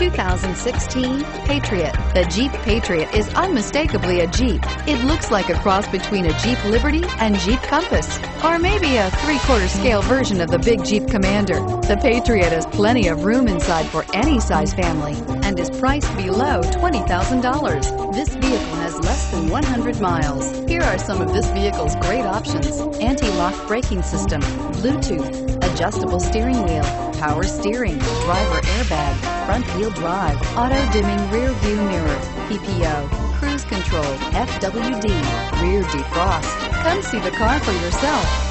2016 Patriot. The Jeep Patriot is unmistakably a Jeep. It looks like a cross between a Jeep Liberty and Jeep Compass, or maybe a 3/4 scale version of the big Jeep Commander. The Patriot has plenty of room inside for any size family and is priced below $20,000. This vehicle has less than 100 miles. Here are some of this vehicle's great options: anti-lock braking system, Bluetooth, adjustable steering wheel, power steering, driver airbag, front wheel drive, auto dimming rear view mirror, PPO, cruise control, FWD, rear defrost. Come see the car for yourself.